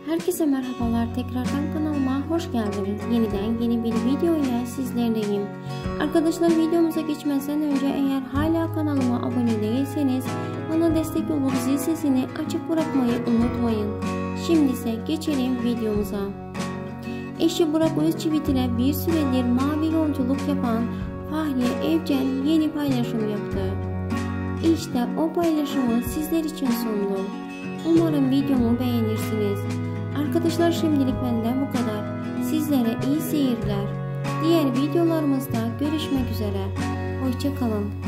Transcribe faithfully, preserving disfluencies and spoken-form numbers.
Herkese merhabalar, tekrardan kanalıma hoş geldiniz. Yeniden yeni bir video ile sizlerleyim. Arkadaşlar, videomuza geçmeden önce eğer hala kanalıma abone değilseniz bana destek olup zil sesini açık bırakmayı unutmayın. Şimdi ise geçelim videomuza. Eşi Burak Özçivit ile bir süredir mavi yolculuk yapan Fahriye Evcen yeni paylaşım yaptı. İşte o paylaşımı sizler için sundum. Umarım videomu beğenirsiniz. Arkadaşlar, şimdilik benden bu kadar. Sizlere iyi seyirler. Diğer videolarımızda görüşmek üzere. Hoşça kalın.